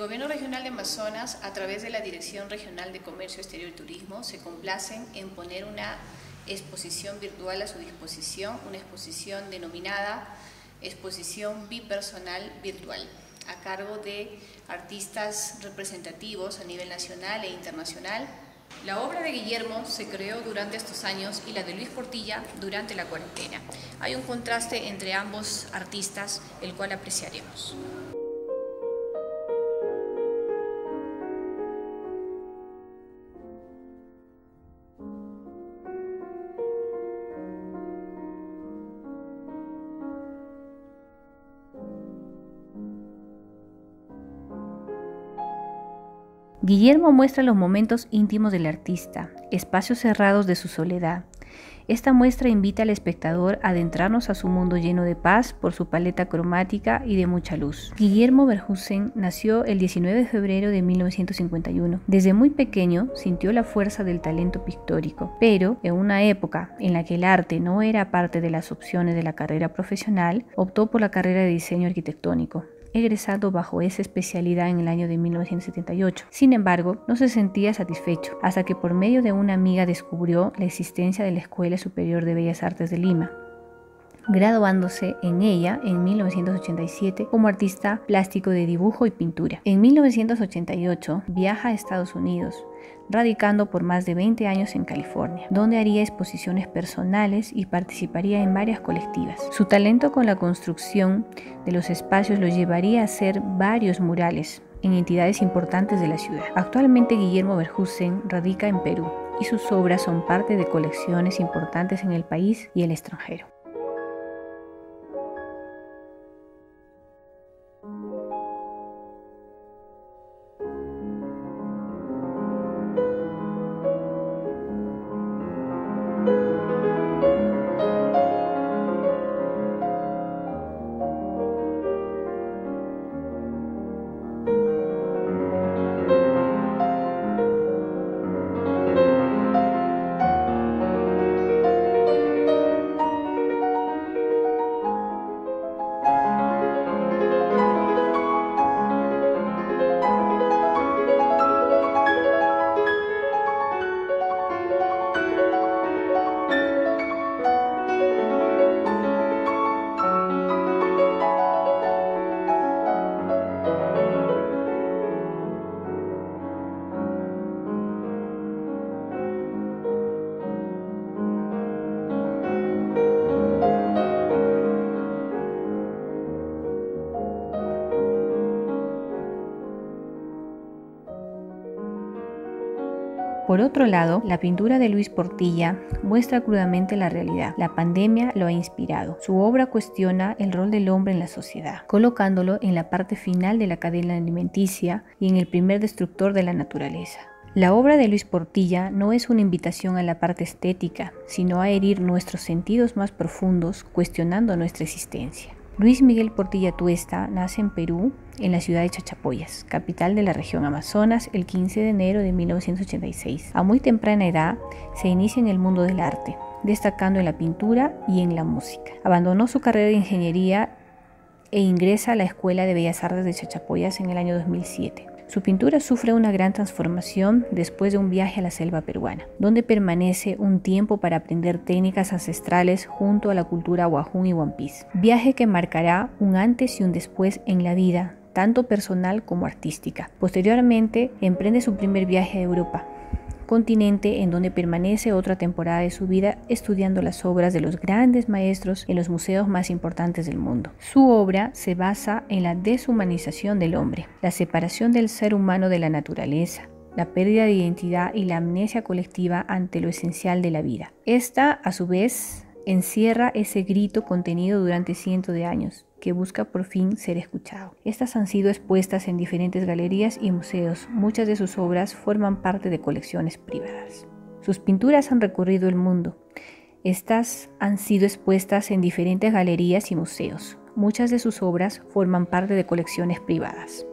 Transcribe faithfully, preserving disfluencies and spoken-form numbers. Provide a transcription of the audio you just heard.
Gobierno Regional de Amazonas, a través de la Dirección Regional de Comercio Exterior y Turismo, se complacen en poner una exposición virtual a su disposición, una exposición denominada Exposición Bipersonal Virtual, a cargo de artistas representativos a nivel nacional e internacional. La obra de Guillermo se creó durante estos años y la de Luis Portilla durante la cuarentena. Hay un contraste entre ambos artistas, el cual apreciaremos. Guillermo muestra los momentos íntimos del artista, espacios cerrados de su soledad. Esta muestra invita al espectador a adentrarnos a su mundo lleno de paz por su paleta cromática y de mucha luz. Guillermo Verhusen nació el diecinueve de febrero de mil novecientos cincuenta y uno. Desde muy pequeño sintió la fuerza del talento pictórico, pero en una época en la que el arte no era parte de las opciones de la carrera profesional, optó por la carrera de diseño arquitectónico, egresado bajo esa especialidad en el año de mil novecientos setenta y ocho. Sin embargo, no se sentía satisfecho, hasta que por medio de una amiga descubrió la existencia de la Escuela Superior de Bellas Artes de Lima, graduándose en ella en mil novecientos ochenta y siete como artista plástico de dibujo y pintura. En mil novecientos ochenta y ocho viaja a Estados Unidos, radicando por más de veinte años en California, donde haría exposiciones personales y participaría en varias colectivas. Su talento con la construcción de los espacios lo llevaría a hacer varios murales en entidades importantes de la ciudad. Actualmente Guillermo Verhusen radica en Perú y sus obras son parte de colecciones importantes en el país y el extranjero. Por otro lado, la pintura de Luis Portilla muestra crudamente la realidad. La pandemia lo ha inspirado. Su obra cuestiona el rol del hombre en la sociedad, colocándolo en la parte final de la cadena alimenticia y en el primer destructor de la naturaleza. La obra de Luis Portilla no es una invitación a la parte estética, sino a herir nuestros sentidos más profundos, cuestionando nuestra existencia. Luis Miguel Portilla Tuesta nace en Perú, en la ciudad de Chachapoyas, capital de la región Amazonas, el quince de enero de mil novecientos ochenta y seis. A muy temprana edad se inicia en el mundo del arte, destacando en la pintura y en la música. Abandonó su carrera de ingeniería e ingresa a la Escuela de Bellas Artes de Chachapoyas en el año dos mil siete. Su pintura sufre una gran transformación después de un viaje a la selva peruana, donde permanece un tiempo para aprender técnicas ancestrales junto a la cultura Wajún y Wampis. Viaje que marcará un antes y un después en la vida, tanto personal como artística. Posteriormente, emprende su primer viaje a Europa, continente en donde permanece otra temporada de su vida estudiando las obras de los grandes maestros en los museos más importantes del mundo. Su obra se basa en la deshumanización del hombre, la separación del ser humano de la naturaleza, la pérdida de identidad y la amnesia colectiva ante lo esencial de la vida. Esta, a su vez, encierra ese grito contenido durante cientos de años, que busca por fin ser escuchado. Estas han sido expuestas en diferentes galerías y museos. Muchas de sus obras forman parte de colecciones privadas. Sus pinturas han recorrido el mundo. Estas han sido expuestas en diferentes galerías y museos. Muchas de sus obras forman parte de colecciones privadas.